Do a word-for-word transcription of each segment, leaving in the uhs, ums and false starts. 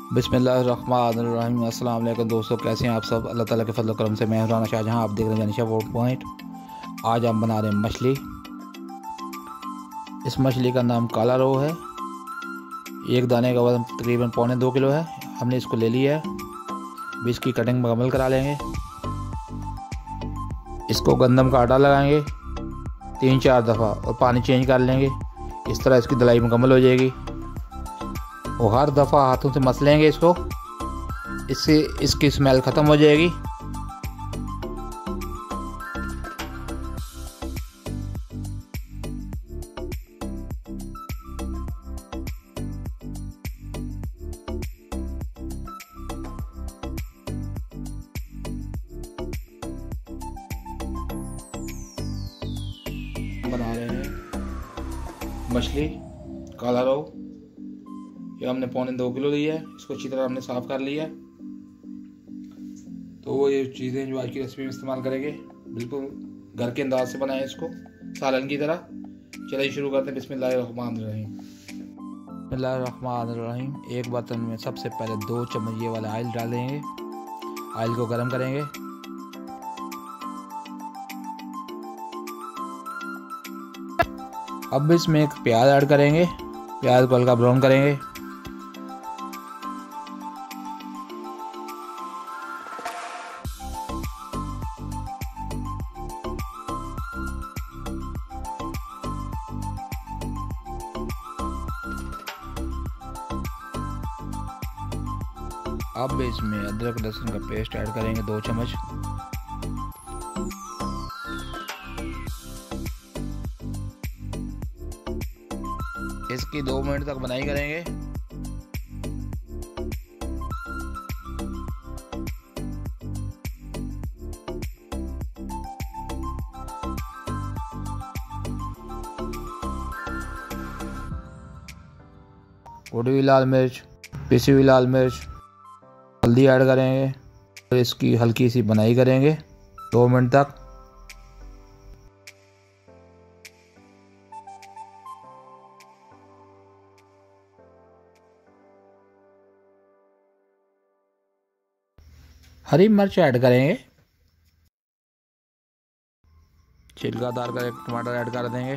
बिस्मिल्लाहिर्रहमानिर्रहीम। अस्सलाम वालेकुम दोस्तों, कैसे हैं आप सब। अल्लाह ताला के फजल करम से मैं हूं राना शाहजहां, आप देख रहे हैं जानिशा वोट पॉइंट। आज हम बना रहे हैं मछली। इस मछली का नाम काला रोहू है। एक दाने का वजन तकरीबन पौने दो किलो है। हमने इसको ले लिया है। भी इसकी कटिंग मुकम्मल करा लेंगे। इसको गंदम का आटा लगाएंगे तीन चार दफ़ा और पानी चेंज कर लेंगे। इस तरह इसकी धुलाई मुकम्मल हो जाएगी और हर दफ़ा हाथों से मसलेंगे इसको, इससे इसकी स्मेल ख़त्म हो जाएगी। बना रहे हैं मछली काला रोहू। ये हमने पौने दो किलो लिया है। इसको अच्छी तरह हमने साफ़ कर लिया है। तो वो ये चीज़ें जो आज की रेसिपी में इस्तेमाल करेंगे बिल्कुल घर के अंदाज से बनाएं इसको, सालन की तरह। चलिए शुरू करते हैं। बिस्मिल्लाहिर्रहमानिर्रहीम। बिस्मिल्लाहिर्रहमानिर्रहीम। एक बर्तन में सबसे पहले दो चम्मच ये वाला ऑयल डाल देंगे। ऑयल को गर्म करेंगे। अब इसमें एक प्याज ऐड करेंगे। प्याज को हल्का ब्राउन करेंगे। अब इसमें अदरक लहसुन का पेस्ट ऐड करेंगे दो चम्मच। इसकी दो मिनट तक बनाई करेंगे। कुटी हुई लाल मिर्च, पिसी हुई लाल मिर्च, हल्दी ऐड करेंगे और इसकी हल्की सी बनाई करेंगे दो मिनट तक। हरी मिर्च ऐड करेंगे। छिलकादार का एक टमाटर ऐड कर देंगे।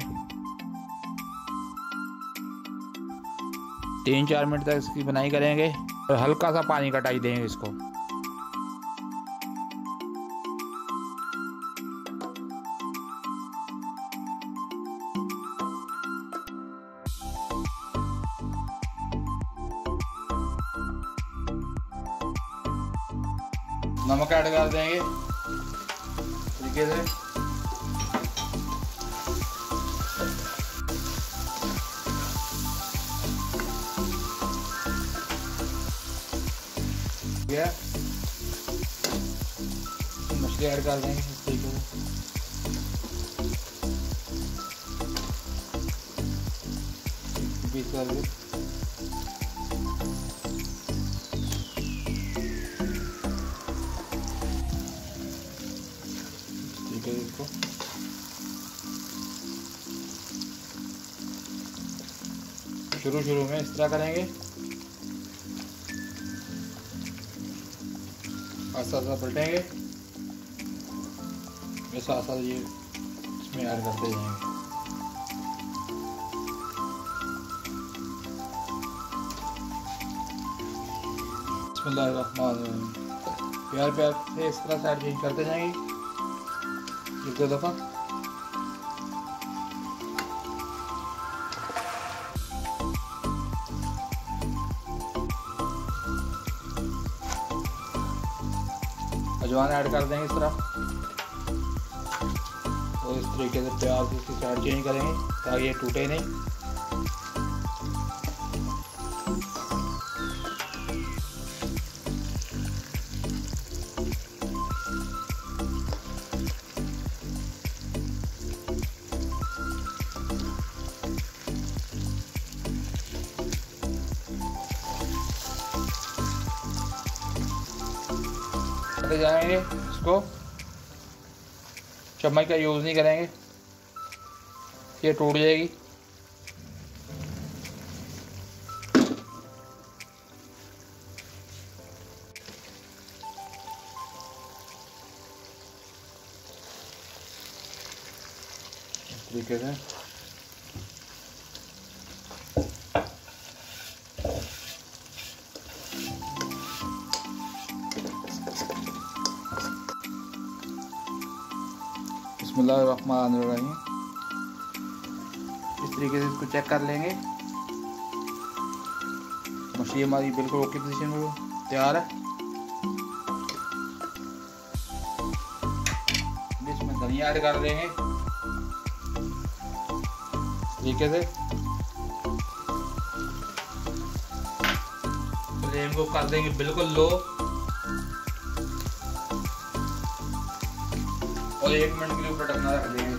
तीन चार मिनट तक इसकी बनाई करेंगे और हल्का सा पानी कटाई देंगे इसको। नमक ऐड कर देंगे तरीके से। मछली ऐड कर देंगे इस तरीके से। पीस कर देंगे। इसको शुरू शुरू में इस तरह करेंगे, आस्ता आस्ता पलटेंगे। ये साथ साथ ये इसमें ऐड करते जाएंगे। बिस्मिल्लाहिर्रहमानिर्रहीम। प्यार प्यार से इस तरह साइड चेंज करते जाएंगे एक दो दफ़ा। अजवाइन ऐड कर देंगे इस तरह और इस तरीके से प्याज इसकी साइड चेंज करेंगे ताकि ये टूटे नहीं। जाएंगे इसको, चम्मच का यूज़ नहीं करेंगे, ये टूट जाएगी। तरीके से। बिस्मिल्लाहिर्रहमानिर्रहीम। इस तरीके से इसको चेक कर लेंगे। मछली हमारी बिल्कुल ओके पोजीशन में तैयार है। इसमें धनिया ऐड कर देंगे तरीके से। फ्लेम को कर देंगे बिल्कुल लो और एक मिनट के लिए ऊपर ढकना रख देंगे।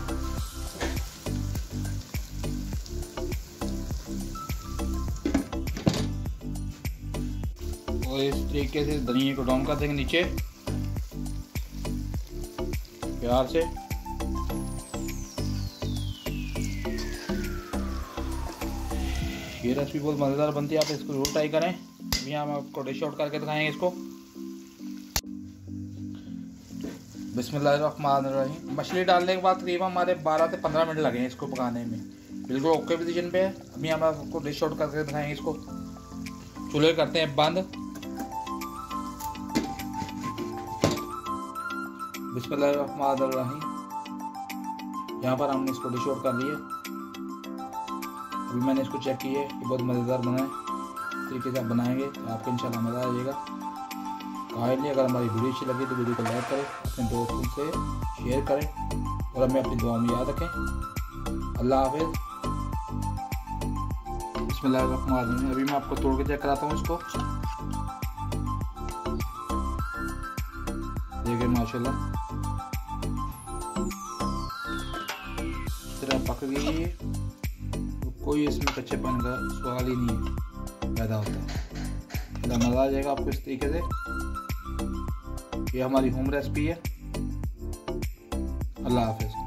और इस तरीके से धनिया को डाउन कर देंगे नीचे प्यार से। ये रेसिपी बहुत मज़ेदार बनती है, आप इसको जरूर ट्राई करें। अभी हम आपको डिश आउट करके दिखाएंगे इसको। बिस्मिल्लाहिर्रहमानिर्रहीम। मछली डालने के बाद तकरीबन हमारे बारह से पंद्रह मिनट लगे हैं इसको पकाने में। बिल्कुल ओके पोजीशन पे है। अभी हम आपको डिश आउट करके दिखाएंगे इसको। चूल्हे करते हैं बंद। बिस्मिल्लाहिर्रहमानिर्रहीम। यहाँ पर हमने इसको डिश आउट कर लिया। अभी मैंने इसको चेक किया है, ये बहुत मज़ेदार बना है। इस तरीके से आप बनाएंगे तो आपको इंशाल्लाह मज़ा आ जाएगा। काइंडली अगर हमारी वीडियो अच्छी लगी तो वीडियो को लाइक करें, अपने दोस्तों से शेयर करें और हमें अपनी दुआ में याद रखें। अल्लाह हाफिज़। बिस्मिल्लाहिर्रहमानिर्रहीम। अभी मैं आपको तोड़ के चेक कराता हूँ इसको। देखिए माशाल्लाह इस तरह पक गई है। कोई इसमें कच्चेपन का सवाल ही नहीं पैदा होता। मज़ा आ जाएगा आपको इस तरीके से। ये हमारी होम रेसिपी है। अल्लाह हाफिज़।